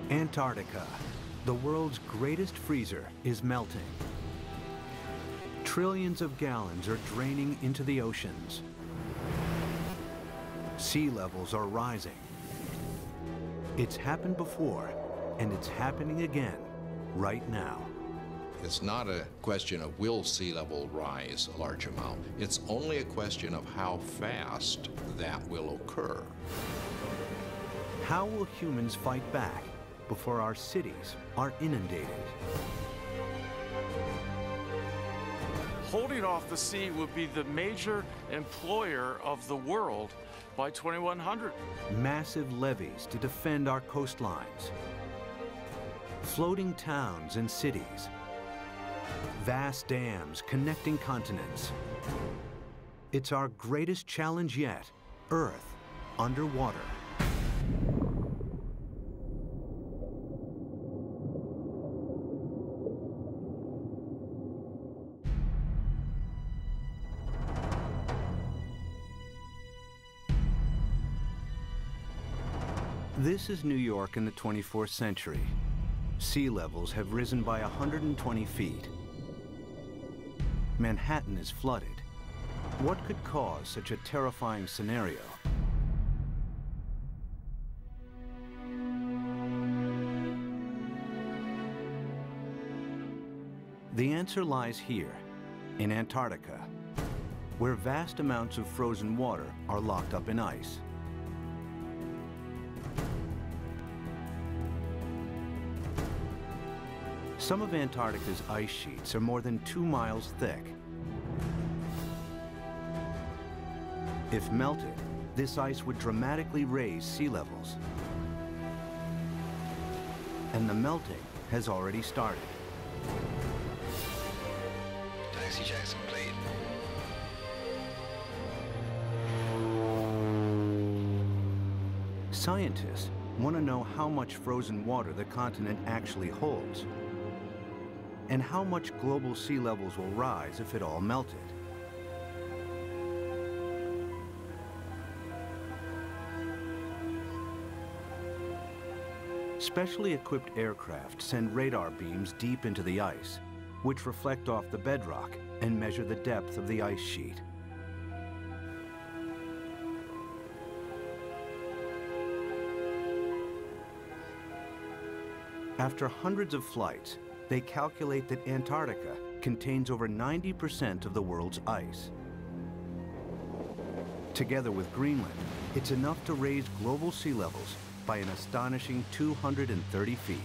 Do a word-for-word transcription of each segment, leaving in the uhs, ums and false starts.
Antarctica, the world's greatest freezer, is melting. Trillions of gallons are draining into the oceans. Sea levels are rising. It's happened before, and it's happening again right now. It's not a question of will sea level rise a large amount. It's only a question of how fast that will occur. How will humans fight back before our cities are inundated? Holding off the sea would be the major employer of the world by twenty-one hundred. Massive levees to defend our coastlines. Floating towns and cities. Vast dams connecting continents. It's our greatest challenge yet, Earth underwater. This is New York in the twenty-fourth century. Sea levels have risen by one hundred twenty feet. Manhattan is flooded. What could cause such a terrifying scenario? The answer lies here, in Antarctica, where vast amounts of frozen water are locked up in ice. Some of Antarctica's ice sheets are more than two miles thick. If melted, this ice would dramatically raise sea levels. And the melting has already started. Taxi Jackson complete. Scientists want to know how much frozen water the continent actually holds, and how much global sea levels will rise if it all melted. Specially equipped aircraft send radar beams deep into the ice, which reflect off the bedrock and measure the depth of the ice sheet. After hundreds of flights, they calculate that Antarctica contains over ninety percent of the world's ice. Together with Greenland, it's enough to raise global sea levels by an astonishing two hundred thirty feet.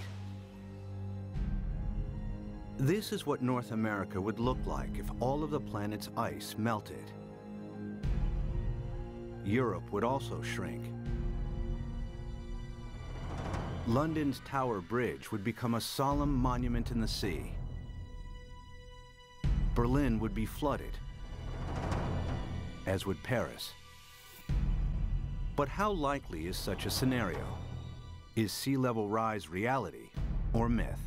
This is what North America would look like if all of the planet's ice melted. Europe would also shrink. London's Tower Bridge would become a solemn monument in the sea. Berlin would be flooded, as would Paris. But how likely is such a scenario? Is sea level rise reality or myth?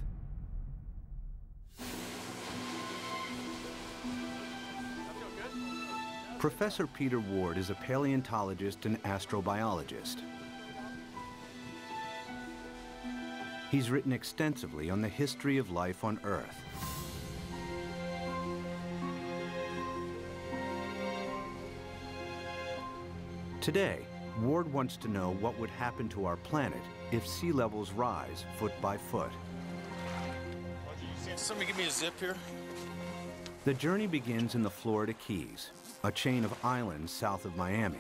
Professor Peter Ward is a paleontologist and astrobiologist. He's written extensively on the history of life on Earth. Today, Ward wants to know what would happen to our planet if sea levels rise foot by foot. Somebody give me a zip here. The journey begins in the Florida Keys, a chain of islands south of Miami.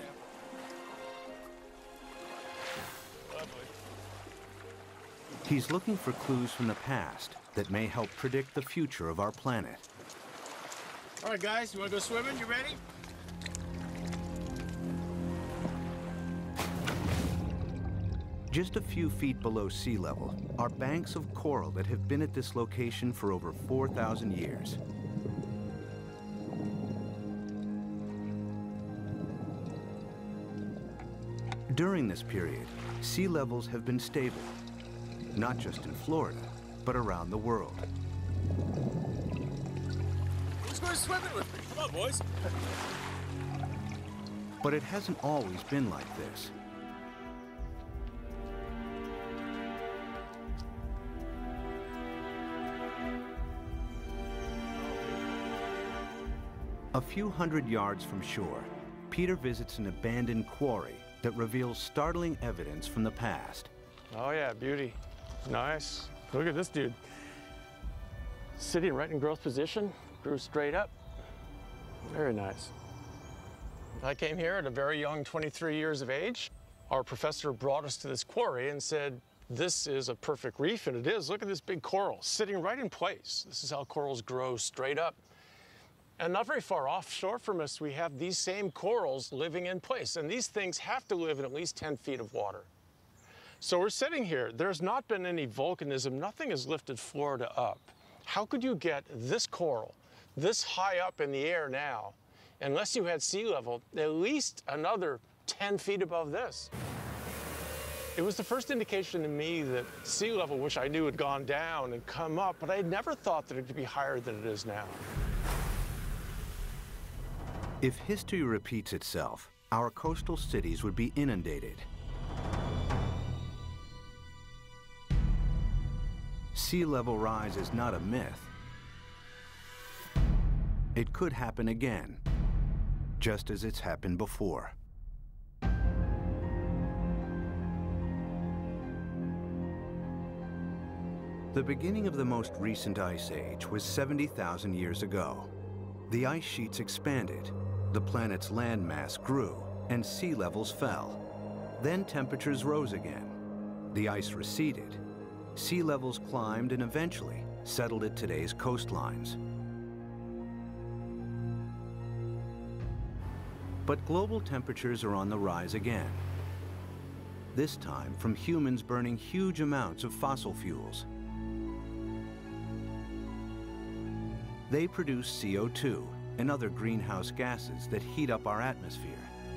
He's looking for clues from the past that may help predict the future of our planet. All right, guys, you want to go swimming? You ready? Just a few feet below sea level are banks of coral that have been at this location for over four thousand years. During this period, sea levels have been stable, not just in Florida, but around the world. Who's going swimming with me? Come on, boys. But it hasn't always been like this. A few hundred yards from shore, Peter visits an abandoned quarry that reveals startling evidence from the past. Oh yeah, beauty. Nice. Look at this dude. Sitting right in growth position, grew straight up. Very nice. I came here at a very young twenty-three years of age. Our professor brought us to this quarry and said, this is a perfect reef, and it is. Look at this big coral sitting right in place. This is how corals grow straight up. And not very far offshore from us, we have these same corals living in place. And these things have to live in at least ten feet of water. So we're sitting here. There's not been any volcanism. Nothing has lifted Florida up. How could you get this coral this high up in the air now, unless you had sea level, at least another ten feet above this? It was the first indication to me that sea level, which I knew had gone down and come up, but I had never thought that it could be higher than it is now. If history repeats itself, our coastal cities would be inundated. Sea level rise is not a myth. It could happen again, just as it's happened before. The beginning of the most recent ice age was seventy thousand years ago. The ice sheets expanded, the planet's landmass grew, and sea levels fell. Then temperatures rose again. The ice receded. Sea levels climbed and eventually settled at today's coastlines. But global temperatures are on the rise again. This time from humans burning huge amounts of fossil fuels. They produce C O two and other greenhouse gases that heat up our atmosphere.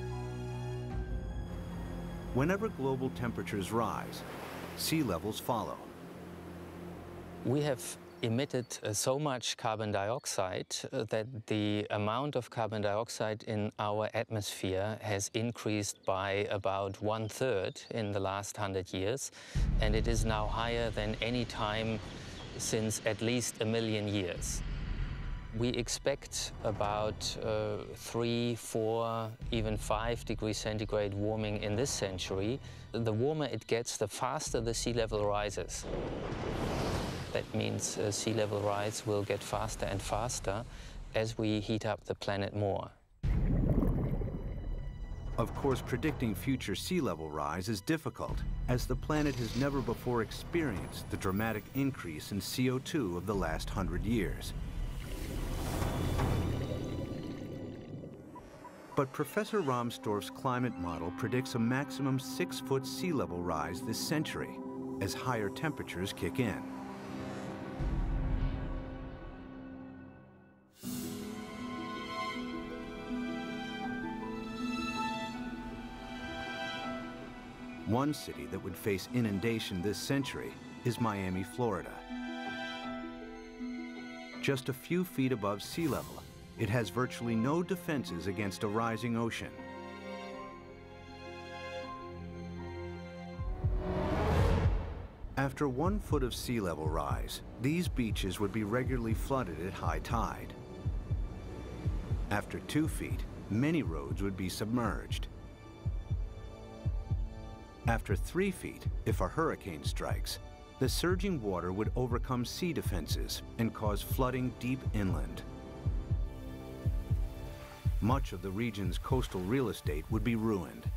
Whenever global temperatures rise, sea levels follow. We have emitted uh, so much carbon dioxide uh, that the amount of carbon dioxide in our atmosphere has increased by about one third in the last hundred years, and it is now higher than any time since at least a million years. We expect about uh, three, four, even five degrees centigrade warming in this century. The warmer it gets, the faster the sea level rises. That means uh, sea level rise will get faster and faster as we heat up the planet more. Of course, predicting future sea level rise is difficult, as the planet has never before experienced the dramatic increase in C O two of the last hundred years. But Professor Rahmstorf's climate model predicts a maximum six-foot sea level rise this century, as higher temperatures kick in. One city that would face inundation this century is Miami, Florida. Just a few feet above sea level, it has virtually no defenses against a rising ocean. After one foot of sea level rise, these beaches would be regularly flooded at high tide. After two feet, many roads would be submerged. After three feet, if a hurricane strikes, the surging water would overcome sea defenses and cause flooding deep inland. Much of the region's coastal real estate would be ruined.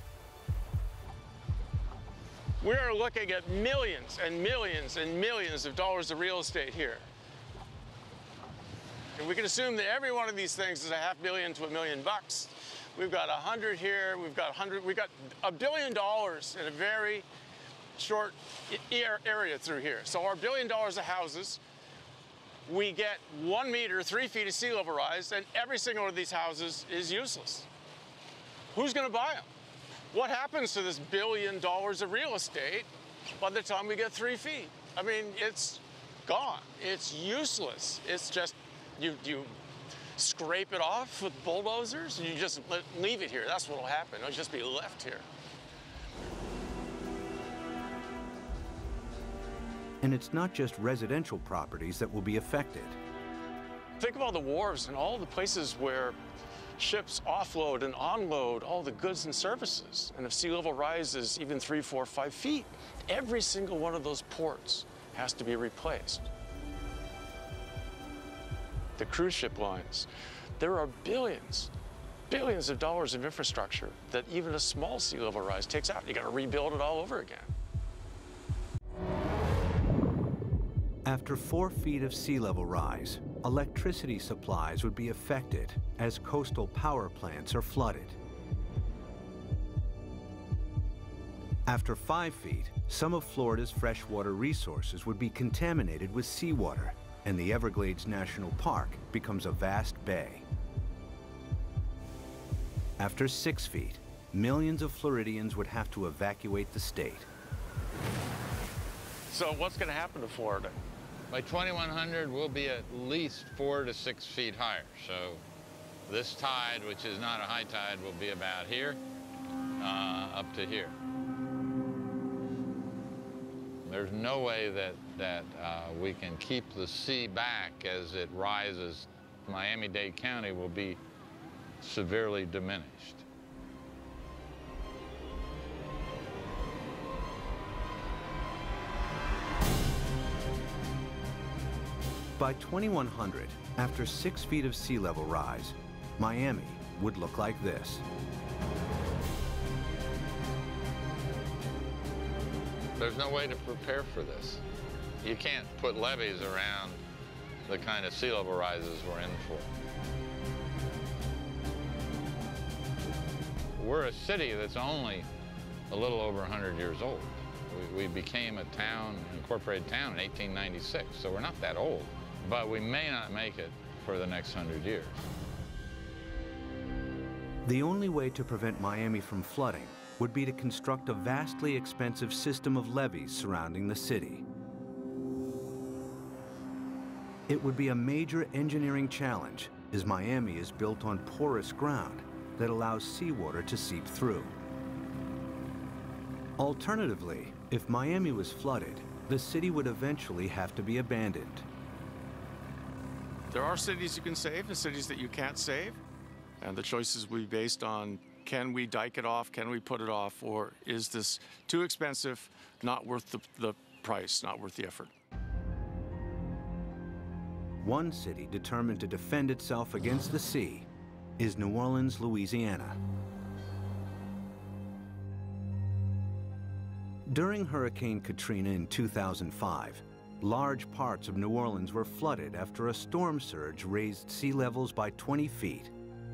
We are looking at millions and millions and millions of dollars of real estate here. And we can assume that every one of these things is a half billion to a million bucks. We've got a hundred here, we've got a hundred, we've got a billion dollars in a very short area through here. So our billion dollars of houses, we get one meter, three feet of sea level rise, and every single one of these houses is useless. Who's gonna buy them? What happens to this billion dollars of real estate by the time we get three feet? I mean, it's gone, it's useless. It's just, you, you scrape it off with bulldozers, and you just let, leave it here. That's what'll happen, it'll just be left here. And it's not just residential properties that will be affected. Think of all the wharves and all the places where ships offload and onload all the goods and services. And if sea level rises even three, four, five feet, every single one of those ports has to be replaced. The cruise ship lines, there are billions, billions of dollars of infrastructure that even a small sea level rise takes out. You got to rebuild it all over again. After four feet of sea level rise, electricity supplies would be affected as coastal power plants are flooded. After five feet, some of Florida's freshwater resources would be contaminated with seawater, and the Everglades National Park becomes a vast bay. After six feet, millions of Floridians would have to evacuate the state. So what's going to happen to Florida? By twenty-one hundred, we'll be at least four to six feet higher. So this tide, which is not a high tide, will be about here, uh, up to here. There's no way that, that uh, we can keep the sea back as it rises. Miami-Dade County will be severely diminished. By twenty-one hundred, after six feet of sea level rise, Miami would look like this. There's no way to prepare for this. You can't put levees around the kind of sea level rises we're in for. We're a city that's only a little over one hundred years old. We, we became a town, an incorporated town in eighteen ninety-six, so we're not that old. But we may not make it for the next hundred years. The only way to prevent Miami from flooding would be to construct a vastly expensive system of levees surrounding the city. It would be a major engineering challenge, as Miami is built on porous ground that allows seawater to seep through. Alternatively, if Miami was flooded, the city would eventually have to be abandoned. There are cities you can save and cities that you can't save. And the choices will be based on, can we dike it off, can we put it off, or is this too expensive, not worth the, the price, not worth the effort? One city determined to defend itself against the sea is New Orleans, Louisiana. During Hurricane Katrina in two thousand five, large parts of New Orleans were flooded after a storm surge raised sea levels by twenty feet.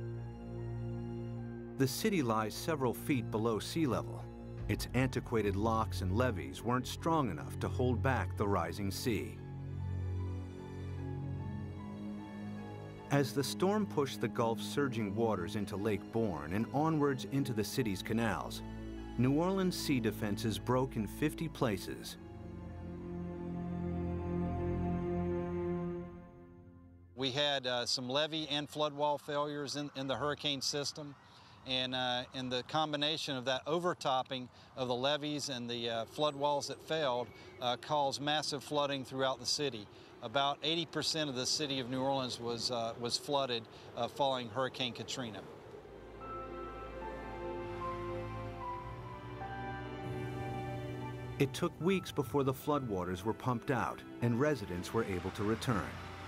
The city lies several feet below sea level. Its antiquated locks and levees weren't strong enough to hold back the rising sea. As the storm pushed the Gulf's surging waters into Lake Borgne and onwards into the city's canals, New Orleans' sea defenses broke in fifty places. We had uh, some levee and flood wall failures in, in the hurricane system, and, uh, and the combination of that overtopping of the levees and the uh, flood walls that failed uh, caused massive flooding throughout the city. About eighty percent of the city of New Orleans was, uh, was flooded uh, following Hurricane Katrina. It took weeks before the floodwaters were pumped out and residents were able to return.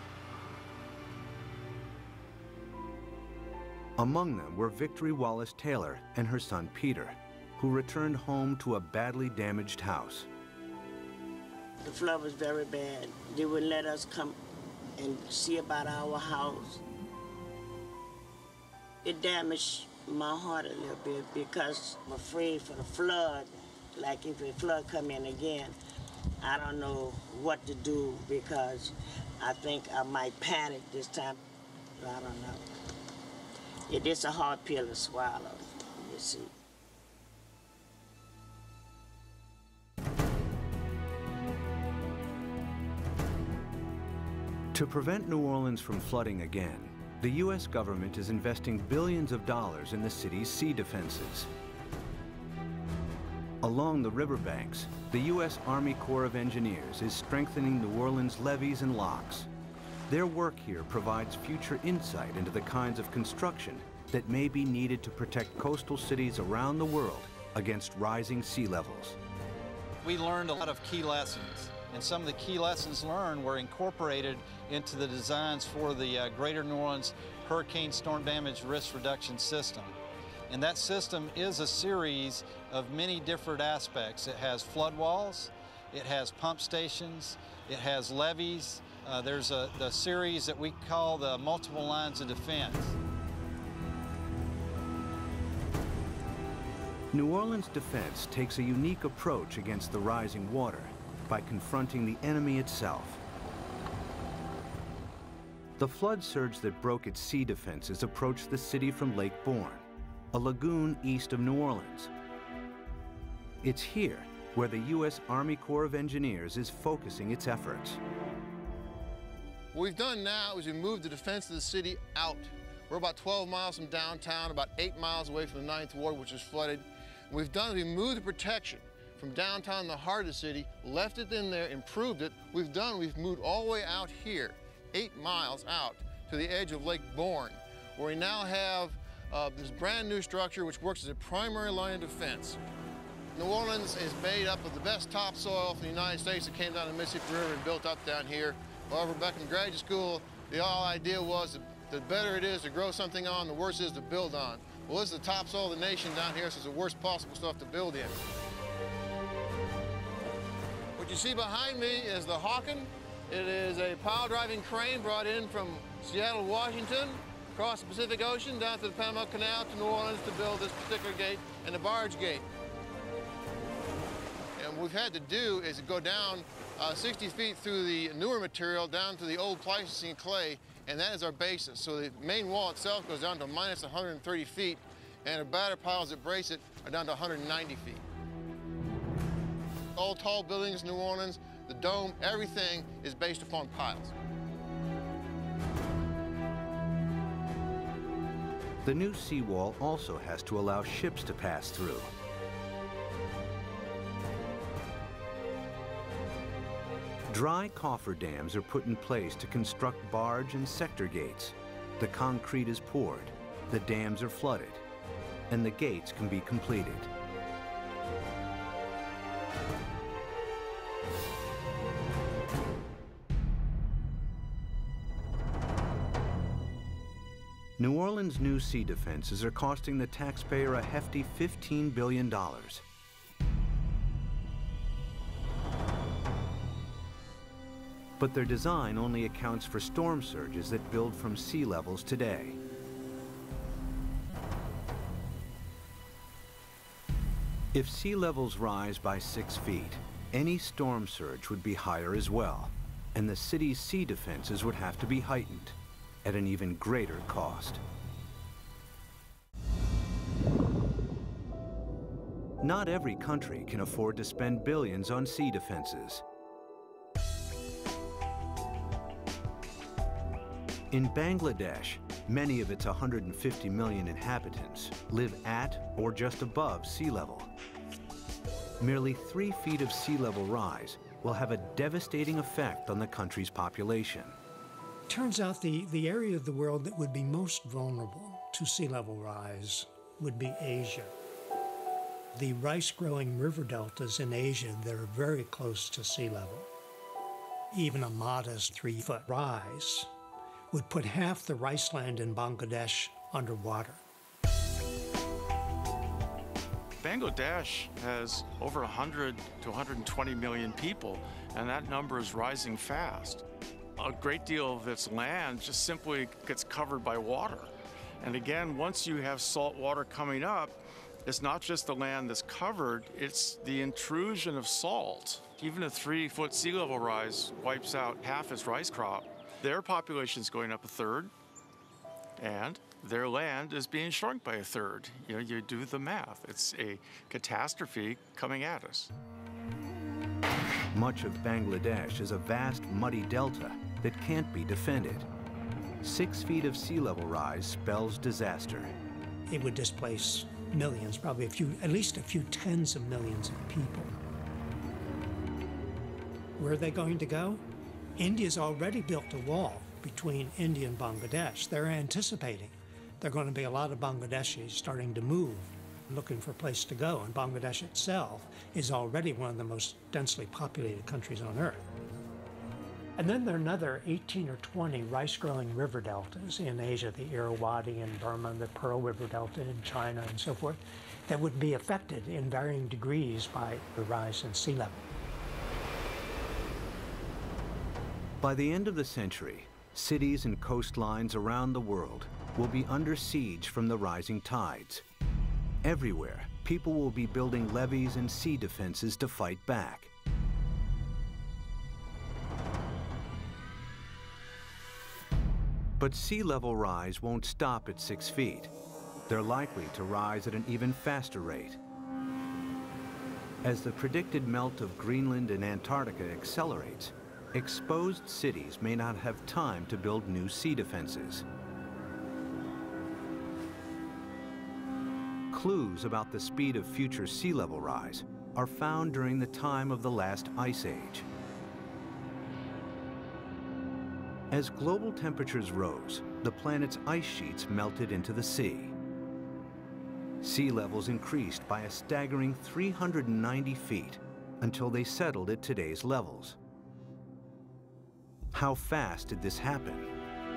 Among them were Victory Wallace Taylor and her son Peter, who returned home to a badly damaged house. The flood was very bad. They wouldn't let us come and see about our house. It damaged my heart a little bit because I'm afraid for the flood. Like if a flood come in again, I don't know what to do because I think I might panic this time. I don't know. It is a hard pill to swallow, you see. To prevent New Orleans from flooding again, the U S government is investing billions of dollars in the city's sea defenses. Along the riverbanks, the U S Army Corps of Engineers is strengthening New Orleans' levees and locks. Their work here provides future insight into the kinds of construction that may be needed to protect coastal cities around the world against rising sea levels. We learned a lot of key lessons, and some of the key lessons learned were incorporated into the designs for the uh, Greater New Orleans Hurricane Storm Damage Risk Reduction System. And that system is a series of many different aspects. It has flood walls, it has pump stations, it has levees. Uh, there's a the series that we call the multiple lines of defense. New Orleans defense takes a unique approach against the rising water by confronting the enemy itself. The flood surge that broke its sea defenses approached the city from Lake Borgne, a lagoon east of New Orleans. It's here where the U S Army Corps of Engineers is focusing its efforts. What we've done now is we moved the defense of the city out. We're about twelve miles from downtown, about eight miles away from the ninth Ward, which is flooded. What we've done is we moved the protection from downtown in the heart of the city, left it in there, improved it. We've done, we've moved all the way out here, eight miles out to the edge of Lake Borgne, where we now have uh, this brand new structure which works as a primary line of defense. New Orleans is made up of the best topsoil from the United States that came down the Mississippi River and built up down here. However, back in graduate school, the whole idea was that the better it is to grow something on, the worse it is to build on. Well, this is the topsoil of the nation down here, so it's the worst possible stuff to build in. What you see behind me is the Hawken. It is a pile-driving crane brought in from Seattle, Washington, across the Pacific Ocean, down to the Panama Canal to New Orleans to build this particular gate and the barge gate. And what we've had to do is go down uh, sixty feet through the newer material down to the old Pleistocene clay, and that is our basis. So the main wall itself goes down to minus one hundred thirty feet, and the batter piles that brace it are down to one hundred ninety feet. All tall buildings in New Orleans, the dome, everything is based upon piles. The new seawall also has to allow ships to pass through. Dry cofferdams are put in place to construct barge and sector gates. The concrete is poured, the dams are flooded, and the gates can be completed. New Orleans' new sea defenses are costing the taxpayer a hefty fifteen billion dollars. But their design only accounts for storm surges that build from sea levels today. If sea levels rise by six feet, any storm surge would be higher as well, and the city's sea defenses would have to be heightened at an even greater cost. Not every country can afford to spend billions on sea defenses. In Bangladesh, many of its one hundred fifty million inhabitants live at or just above sea level. Merely three feet of sea level rise will have a devastating effect on the country's population. Turns out the, the area of the world that would be most vulnerable to sea level rise would be Asia. The rice-growing river deltas in Asia that are very close to sea level. Even a modest three-foot rise would put half the rice land in Bangladesh underwater. Bangladesh has over one hundred to one hundred twenty million people, and that number is rising fast. A great deal of its land just simply gets covered by water. And again, once you have salt water coming up, it's not just the land that's covered, it's the intrusion of salt. Even a three-foot sea level rise wipes out half its rice crop. Their population is going up a third, and their land is being shrunk by a third. You know, you do the math. It's a catastrophe coming at us. Much of Bangladesh is a vast muddy delta that can't be defended. Six feet of sea level rise spells disaster. It would displace millions, probably a few, at least a few tens of millions of people. Where are they going to go? India's already built a wall between India and Bangladesh. They're anticipating there are going to be a lot of Bangladeshis starting to move, looking for a place to go, and Bangladesh itself is already one of the most densely populated countries on Earth. And then there are another eighteen or twenty rice-growing river deltas in Asia, the Irrawaddy in Burma, the Pearl River Delta in China, and so forth, that would be affected in varying degrees by the rise in sea level. By the end of the century, cities and coastlines around the world will be under siege from the rising tides. Everywhere, people will be building levees and sea defenses to fight back. But sea level rise won't stop at six feet. They're likely to rise at an even faster rate. As the predicted melt of Greenland and Antarctica accelerates, exposed cities may not have time to build new sea defenses. Clues about the speed of future sea level rise are found during the time of the last ice age. As global temperatures rose, the planet's ice sheets melted into the sea. Sea levels increased by a staggering three hundred ninety feet until they settled at today's levels. How fast did this happen?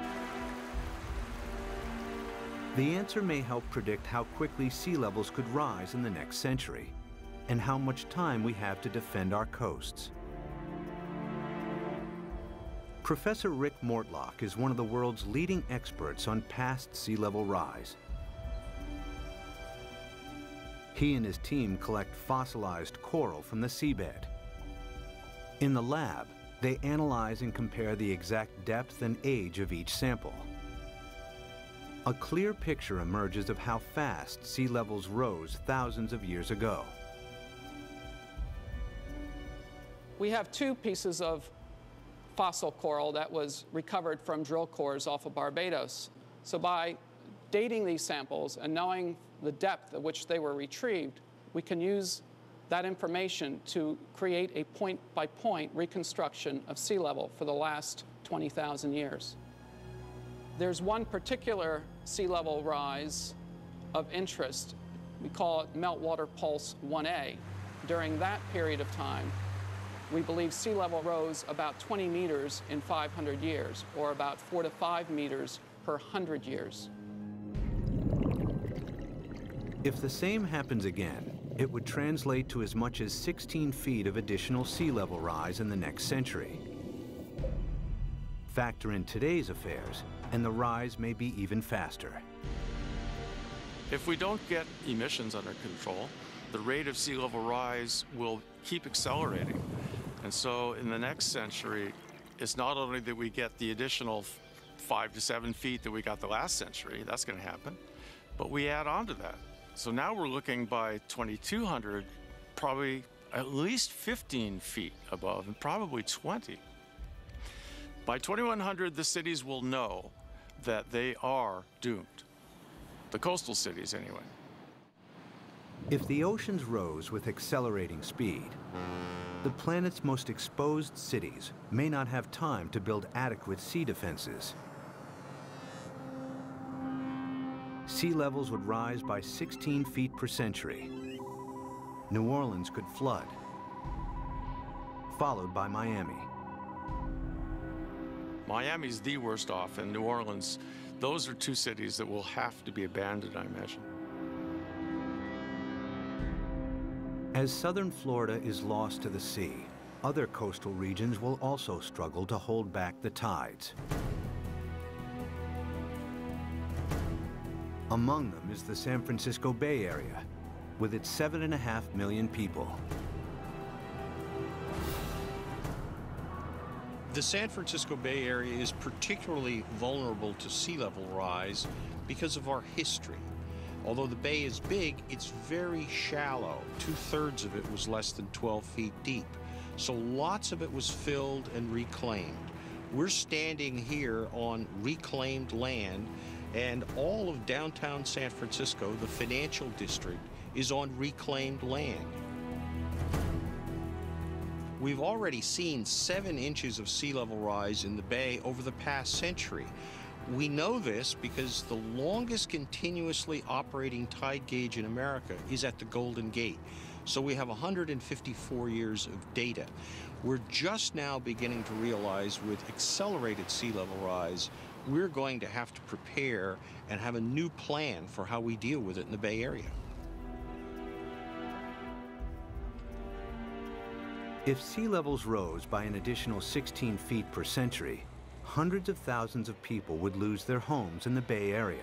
The answer may help predict how quickly sea levels could rise in the next century, and how much time we have to defend our coasts. Professor Rick Mortlock is one of the world's leading experts on past sea level rise. He and his team collect fossilized coral from the seabed. In the lab, they analyze and compare the exact depth and age of each sample. A clear picture emerges of how fast sea levels rose thousands of years ago. We have two pieces of fossil coral that was recovered from drill cores off of Barbados. So by dating these samples and knowing the depth at which they were retrieved, we can use that information to create a point-by-point reconstruction of sea level for the last twenty thousand years. There's one particular sea level rise of interest. We call it Meltwater Pulse one A. During that period of time, we believe sea level rose about twenty meters in five hundred years, or about four to five meters per one hundred years. If the same happens again, it would translate to as much as sixteen feet of additional sea level rise in the next century. Factor in today's affairs, and the rise may be even faster. If we don't get emissions under control, the rate of sea level rise will keep accelerating. And so in the next century, it's not only that we get the additional five to seven feet that we got the last century, that's going to happen, but we add on to that. So now we're looking by twenty-two hundred, probably at least fifteen feet above, and probably twenty. By twenty-one hundred, the cities will know that they are doomed. The coastal cities, anyway. If the oceans rose with accelerating speed, the planet's most exposed cities may not have time to build adequate sea defenses. Sea levels would rise by sixteen feet per century. New Orleans could flood, followed by Miami. Miami's the worst off, and New Orleans, those are two cities that will have to be abandoned, I imagine. As southern Florida is lost to the sea, other coastal regions will also struggle to hold back the tides. Among them is the San Francisco Bay Area, with its seven and a half million people. The San Francisco Bay Area is particularly vulnerable to sea level rise because of our history. Although the bay is big, it's very shallow. Two-thirds of it was less than twelve feet deep. So lots of it was filled and reclaimed. We're standing here on reclaimed land, and all of downtown San Francisco, the financial district, is on reclaimed land. We've already seen seven inches of sea level rise in the bay over the past century. We know this because the longest continuously operating tide gauge in America is at the Golden Gate. So we have one hundred fifty-four years of data. We're just now beginning to realize with accelerated sea level rise, we're going to have to prepare and have a new plan for how we deal with it in the Bay Area. If sea levels rose by an additional sixteen feet per century, hundreds of thousands of people would lose their homes in the Bay Area.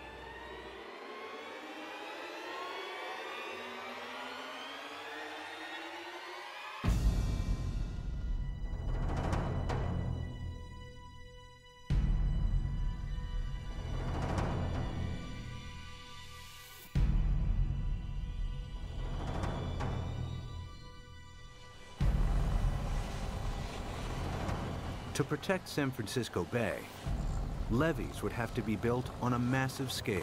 To protect San Francisco Bay, levees would have to be built on a massive scale.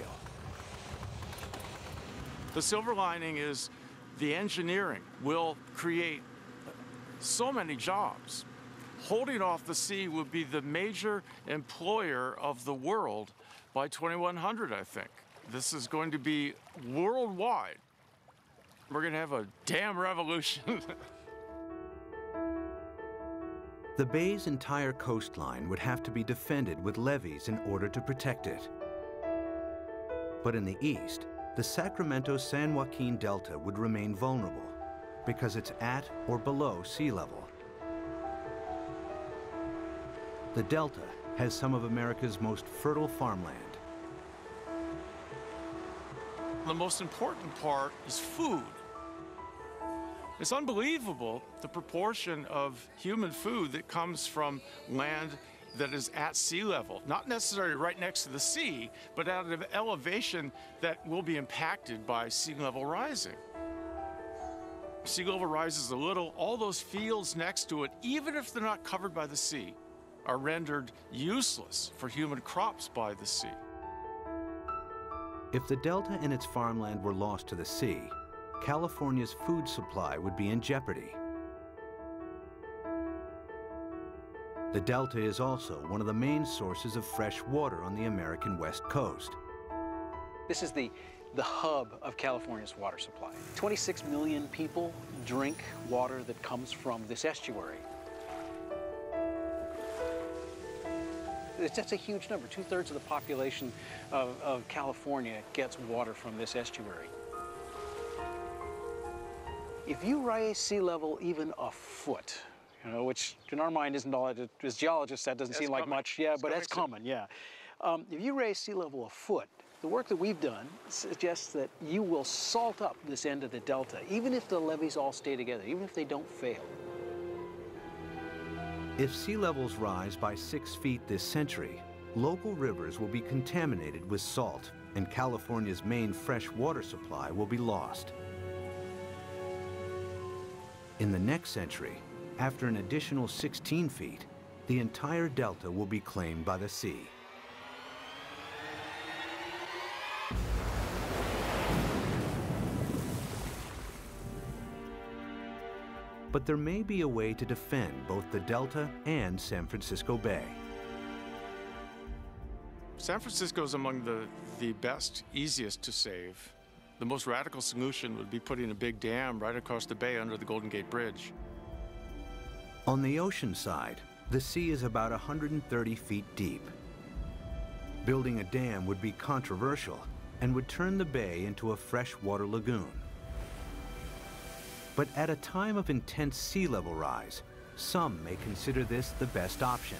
The silver lining is the engineering will create so many jobs. Holding off the sea will be the major employer of the world by twenty-one hundred, I think. This is going to be worldwide. We're going to have a dam revolution. The bay's entire coastline would have to be defended with levees in order to protect it. But in the east, the Sacramento-San Joaquin Delta would remain vulnerable because it's at or below sea level. The Delta has some of America's most fertile farmland. The most important part is food. It's unbelievable the proportion of human food that comes from land that is at sea level, not necessarily right next to the sea, but at an elevation that will be impacted by sea level rising. Sea level rises a little, all those fields next to it, even if they're not covered by the sea, are rendered useless for human crops by the sea. If the Delta and its farmland were lost to the sea, California's food supply would be in jeopardy. The Delta is also one of the main sources of fresh water on the American West Coast. This is the, the hub of California's water supply. twenty-six million people drink water that comes from this estuary. That's a huge number. Two-thirds of the population of, of California gets water from this estuary. If you raise sea level even a foot, you know, which in our mind isn't all, as geologists, that doesn't That's seem like common. much, yeah, It's but that's coming common, yeah. Um, if you raise sea level a foot, the work that we've done suggests that you will salt up this end of the delta, even if the levees all stay together, even if they don't fail. If sea levels rise by six feet this century, local rivers will be contaminated with salt, and California's main fresh water supply will be lost. In the next century, after an additional sixteen feet, the entire delta will be claimed by the sea. But there may be a way to defend both the delta and San Francisco Bay. San Francisco is among the, the best, easiest to save. The most radical solution would be putting a big dam right across the bay under the Golden Gate Bridge. On the ocean side, the sea is about one hundred thirty feet deep. Building a dam would be controversial and would turn the bay into a freshwater lagoon. But at a time of intense sea level rise, some may consider this the best option.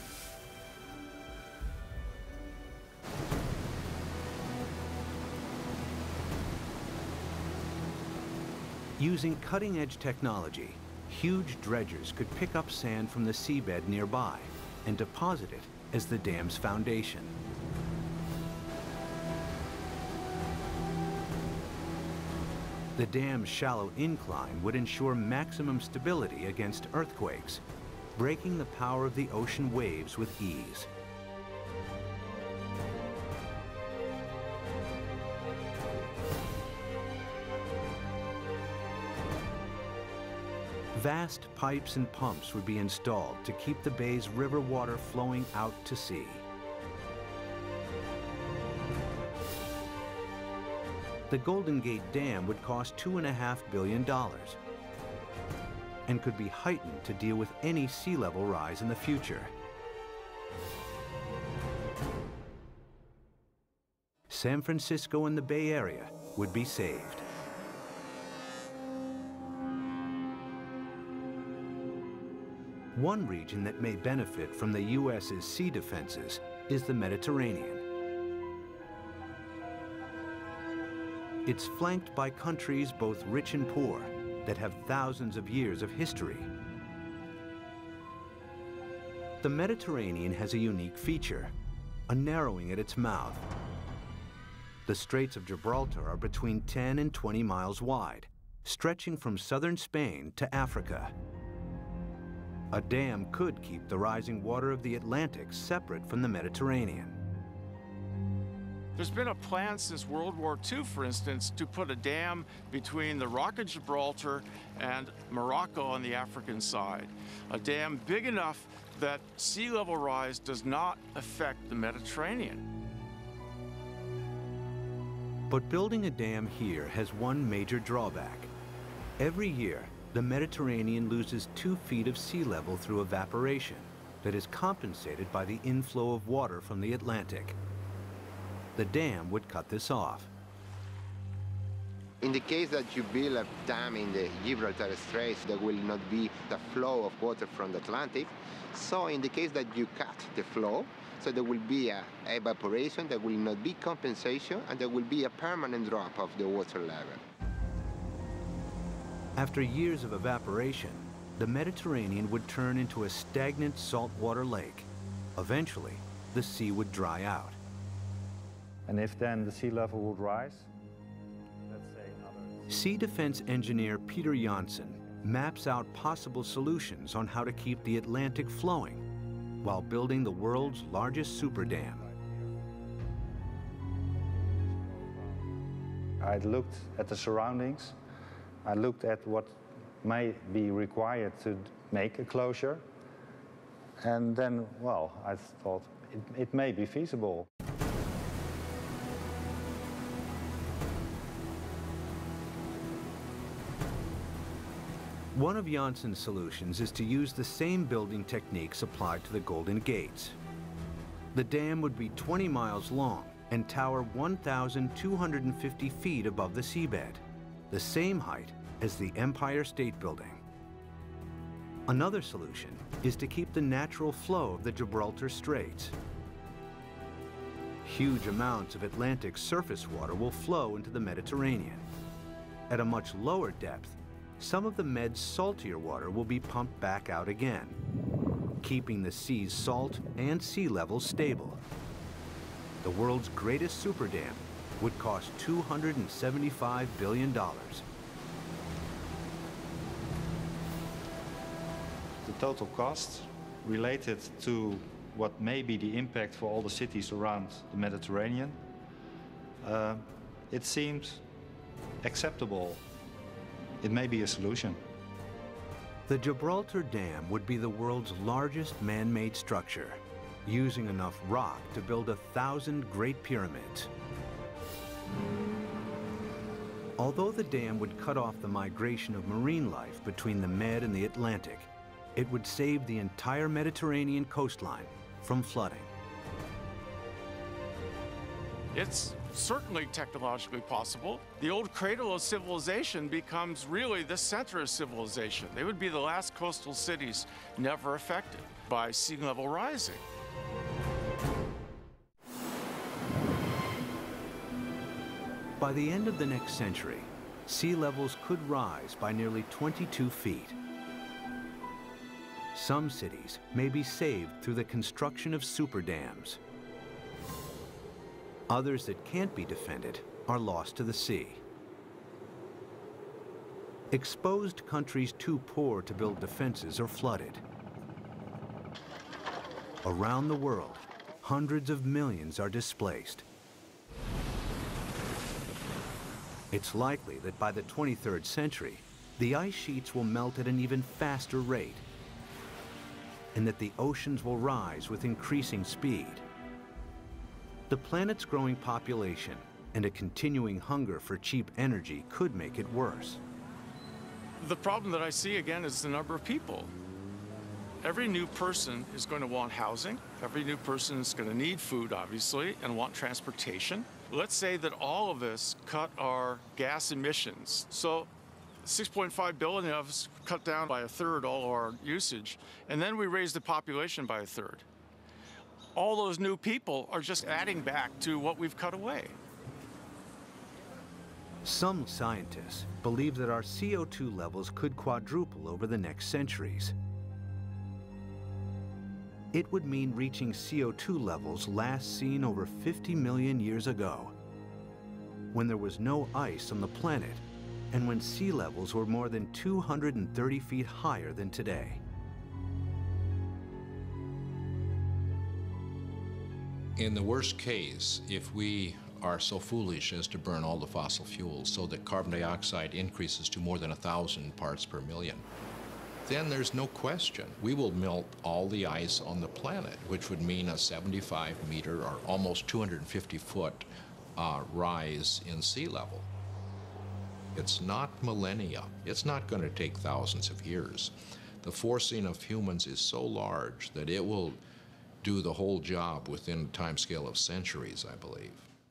Using cutting-edge technology, huge dredgers could pick up sand from the seabed nearby and deposit it as the dam's foundation. The dam's shallow incline would ensure maximum stability against earthquakes, breaking the power of the ocean waves with ease. Vast pipes and pumps would be installed to keep the bay's river water flowing out to sea. The Golden Gate Dam would cost two and a half billion dollars and could be heightened to deal with any sea level rise in the future. San Francisco and the Bay Area would be saved. One region that may benefit from the U S's sea defenses is the Mediterranean. It's flanked by countries both rich and poor that have thousands of years of history. The Mediterranean has a unique feature, a narrowing at its mouth. The Straits of Gibraltar are between ten and twenty miles wide, stretching from southern Spain to Africa. A dam could keep the rising water of the Atlantic separate from the Mediterranean. There's been a plan since World War Two, for instance, to put a dam between the Rock of Gibraltar and Morocco on the African side. A dam big enough that sea level rise does not affect the Mediterranean. But building a dam here has one major drawback. Every year, the Mediterranean loses two feet of sea level through evaporation that is compensated by the inflow of water from the Atlantic. The dam would cut this off. In the case that you build a dam in the Gibraltar Straits, there will not be the flow of water from the Atlantic. So in the case that you cut the flow, so there will be a evaporation, there will not be compensation, and there will be a permanent drop of the water level. After years of evaporation, the Mediterranean would turn into a stagnant saltwater lake. Eventually, the sea would dry out. And if then the sea level would rise, let's say another... Sea defense engineer Peter Janssen maps out possible solutions on how to keep the Atlantic flowing while building the world's largest super dam. I looked at the surroundings. I looked at what may be required to make a closure. And then, well, I thought it, it may be feasible. One of Janssen's solutions is to use the same building techniques applied to the Golden Gates. The dam would be twenty miles long and tower one thousand two hundred fifty feet above the seabed, the same height as the Empire State Building. Another solution is to keep the natural flow of the Gibraltar Straits. Huge amounts of Atlantic surface water will flow into the Mediterranean. At a much lower depth, some of the Med's saltier water will be pumped back out again, keeping the sea's salt and sea level stable. The world's greatest super dam would cost two hundred seventy-five billion dollars. The total cost related to what may be the impact for all the cities around the Mediterranean, uh, it seems acceptable. It may be a solution. The Gibraltar Dam would be the world's largest man-made structure, using enough rock to build a thousand Great Pyramids. Although the dam would cut off the migration of marine life between the Med and the Atlantic, it would save the entire Mediterranean coastline from flooding. It's certainly technologically possible. The old cradle of civilization becomes really the center of civilization. They would be the last coastal cities never affected by sea level rising. By the end of the next century, sea levels could rise by nearly twenty-two feet. Some cities may be saved through the construction of super dams. Others that can't be defended are lost to the sea. Exposed countries too poor to build defenses are flooded. Around the world, hundreds of millions are displaced. It's likely that by the twenty-third century, the ice sheets will melt at an even faster rate, and that the oceans will rise with increasing speed. The planet's growing population and a continuing hunger for cheap energy could make it worse. The problem that I see again is the number of people. Every new person is going to want housing. Every new person is going to need food, obviously, and want transportation. Let's say that all of us cut our gas emissions. So six point five billion of us cut down by a third all our usage, and then we raise the population by a third. All those new people are just adding back to what we've cut away. Some scientists believe that our C O two levels could quadruple over the next centuries. It would mean reaching C O two levels last seen over fifty million years ago, when there was no ice on the planet and when sea levels were more than two hundred thirty feet higher than today. In the worst case, if we are so foolish as to burn all the fossil fuels so that carbon dioxide increases to more than a thousand parts per million, then there's no question we will melt all the ice on the planet, which would mean a seventy-five meter or almost two hundred fifty foot uh, rise in sea level. It's not millennia. It's not going to take thousands of years. The forcing of humans is so large that it will do the whole job within a time scale of centuries, I believe.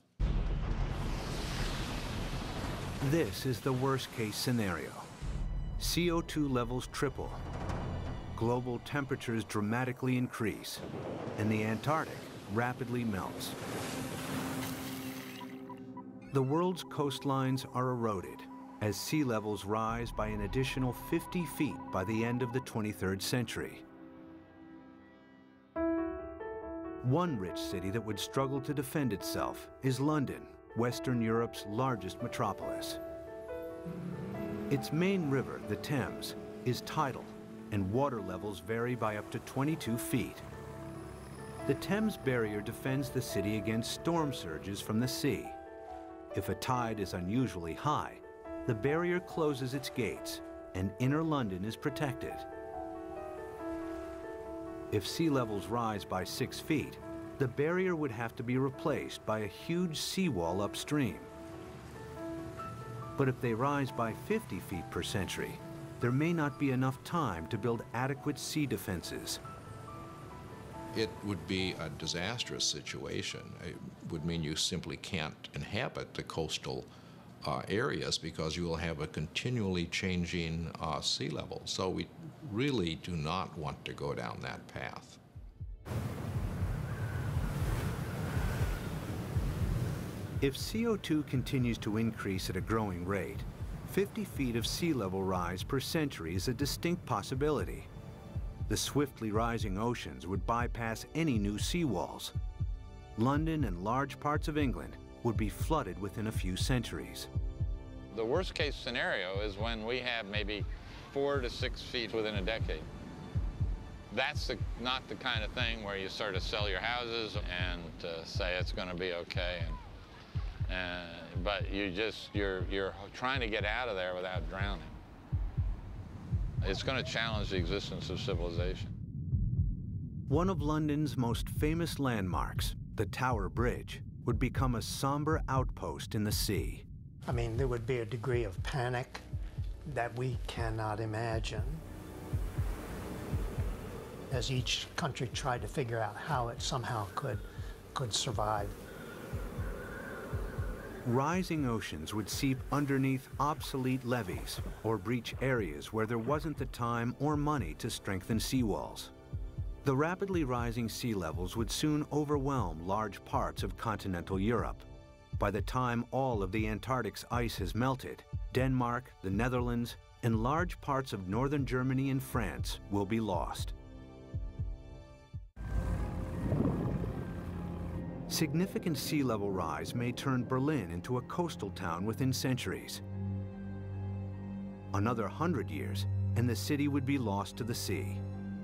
This is the worst-case scenario. C O two levels triple, global temperatures dramatically increase, and the Antarctic rapidly melts. The world's coastlines are eroded as sea levels rise by an additional fifty feet by the end of the twenty-third century. One rich city that would struggle to defend itself is London, Western Europe's largest metropolis. Its main river, the Thames, is tidal, and water levels vary by up to twenty-two feet. The Thames barrier defends the city against storm surges from the sea. If a tide is unusually high, the barrier closes its gates, and inner London is protected. If sea levels rise by six feet, the barrier would have to be replaced by a huge seawall upstream. But if they rise by fifty feet per century, there may not be enough time to build adequate sea defenses. It would be a disastrous situation. It would mean you simply can't inhabit the coastal uh, areas because you will have a continually changing uh, sea level. So we really do not want to go down that path. If C O two continues to increase at a growing rate, fifty feet of sea level rise per century is a distinct possibility. The swiftly rising oceans would bypass any new seawalls. London and large parts of England would be flooded within a few centuries. The worst case scenario is when we have maybe four to six feet within a decade. That's the, not the kind of thing where you sort of sell your houses and uh, say it's going to be okay. And, and, but you just, you're, you're trying to get out of there without drowning. It's going to challenge the existence of civilization. One of London's most famous landmarks, the Tower Bridge, would become a somber outpost in the sea. I mean, there would be a degree of panic that we cannot imagine as each country tried to figure out how it somehow could, could survive. Rising oceans would seep underneath obsolete levees or breach areas where there wasn't the time or money to strengthen seawalls. The rapidly rising sea levels would soon overwhelm large parts of continental Europe. By the time all of the Antarctic's ice has melted, Denmark, the Netherlands, and large parts of northern Germany and France will be lost. Significant sea level rise may turn Berlin into a coastal town within centuries. Another hundred years, and the city would be lost to the sea.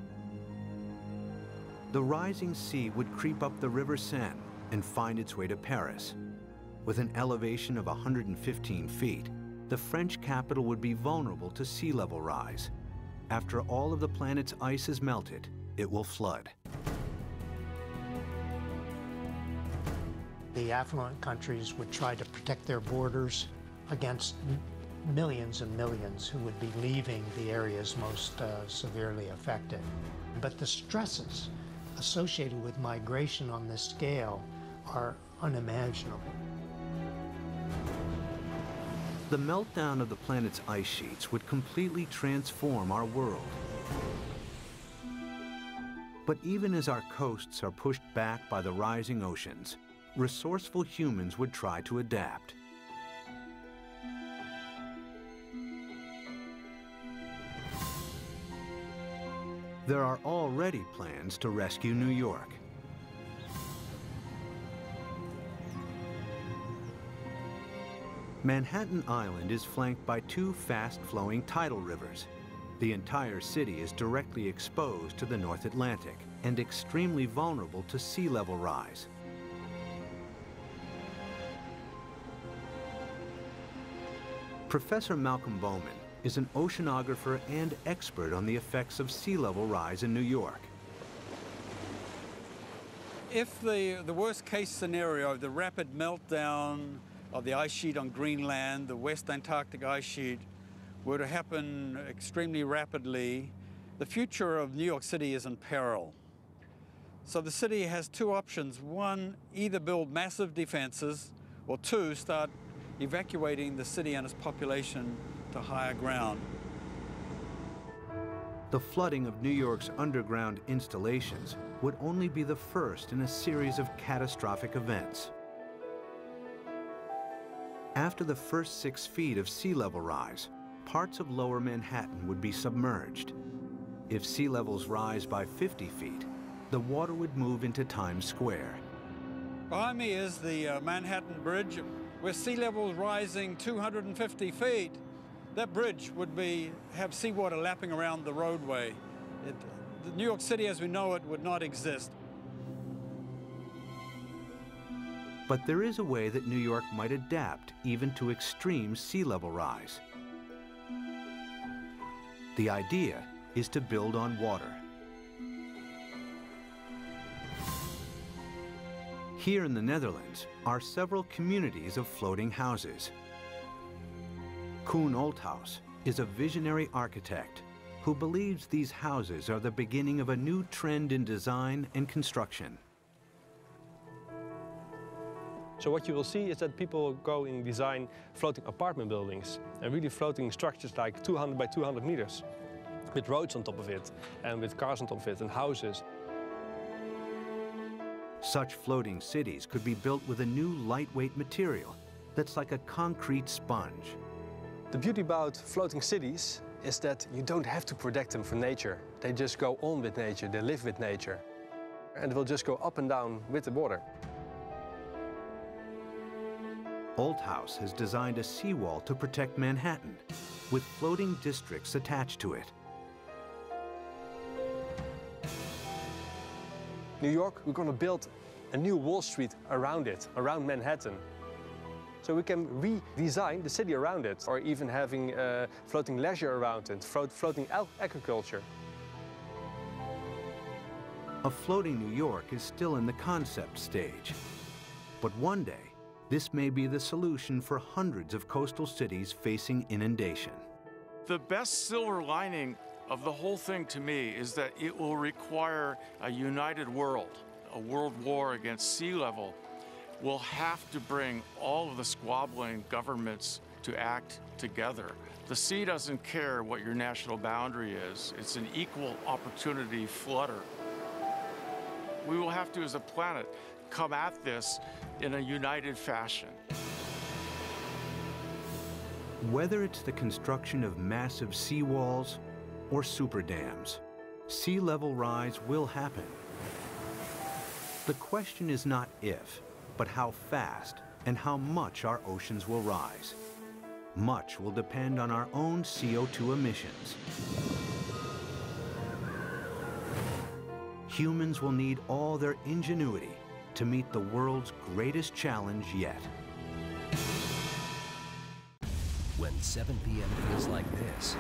The rising sea would creep up the River Seine and find its way to Paris. With an elevation of one hundred fifteen feet, the French capital would be vulnerable to sea level rise. After all of the planet's ice is melted, it will flood. The affluent countries would try to protect their borders against millions and millions who would be leaving the areas most uh, severely affected. But the stresses associated with migration on this scale are unimaginable. The meltdown of the planet's ice sheets would completely transform our world. But even as our coasts are pushed back by the rising oceans, resourceful humans would try to adapt. There are already plans to rescue New York. Manhattan Island is flanked by two fast-flowing tidal rivers. The entire city is directly exposed to the North Atlantic and extremely vulnerable to sea level rise. Professor Malcolm Bowman is an oceanographer and expert on the effects of sea level rise in New York. If the, the worst case scenario, the rapid meltdown of the ice sheet on Greenland, the West Antarctic ice sheet, were to happen extremely rapidly, the future of New York City is in peril. So the city has two options. One, either build massive defenses, or two, start evacuating the city and its population to higher ground. The flooding of New York's underground installations would only be the first in a series of catastrophic events. After the first six feet of sea level rise, parts of lower Manhattan would be submerged. If sea levels rise by fifty feet, the water would move into Times Square. Behind me is the uh, Manhattan Bridge, with sea levels rising two hundred fifty feet. That bridge would be, have seawater lapping around the roadway. It, the New York City as we know it would not exist. But there is a way that New York might adapt even to extreme sea level rise. The idea is to build on water. Here in the Netherlands are several communities of floating houses. Koen Olthuis is a visionary architect who believes these houses are the beginning of a new trend in design and construction. So what you will see is that people go and design floating apartment buildings and really floating structures like two hundred by two hundred meters with roads on top of it and with cars on top of it and houses. Such floating cities could be built with a new lightweight material that's like a concrete sponge. The beauty about floating cities is that you don't have to protect them from nature. They just go on with nature, they live with nature. And it will just go up and down with the water. Olthuis has designed a seawall to protect Manhattan, with floating districts attached to it. New York, we're going to build a new Wall Street around it, around Manhattan. So we can redesign the city around it, or even having uh, floating leisure around it, float, floating agriculture. A floating New York is still in the concept stage. But one day, this may be the solution for hundreds of coastal cities facing inundation. The best silver lining of the whole thing to me is that it will require a united world. A world war against sea level will have to bring all of the squabbling governments to act together. The sea doesn't care what your national boundary is. It's an equal opportunity flooder. We will have to, as a planet, come at this in a united fashion. Whether it's the construction of massive seawalls or super dams, sea level rise will happen. The question is not if, but how fast and how much our oceans will rise. Much will depend on our own C O two emissions. Humans will need all their ingenuity to meet the world's greatest challenge yet. When seven p m feels like this,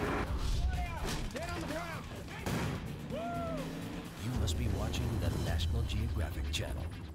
you must be watching the National Geographic Channel.